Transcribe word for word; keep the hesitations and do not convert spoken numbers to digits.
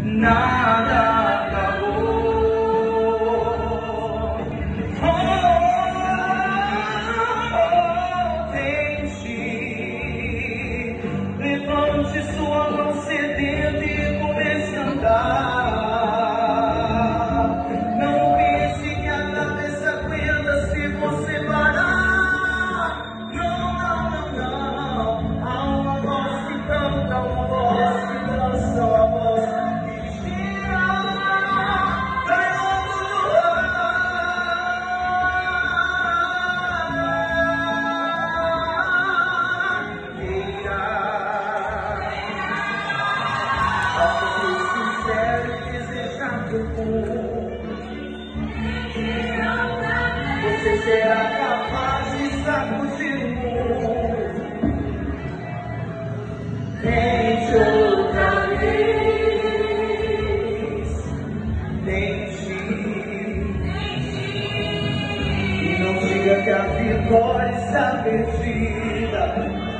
nada acabou. Oh, oh, tente, levante sua mão sedenta e comece a andar. Não pense que a cabeça aguenta se você parar. Não, não, não, não. Há uma voz que canta, uma voz que dança, uma voz que gira. Vai logo no ar. Queira. Faça ser sincero e desejar profundo. Você será capaz de sacudir o mundo. Tente outra vez. Tente. E não diga que a vitória está perdida.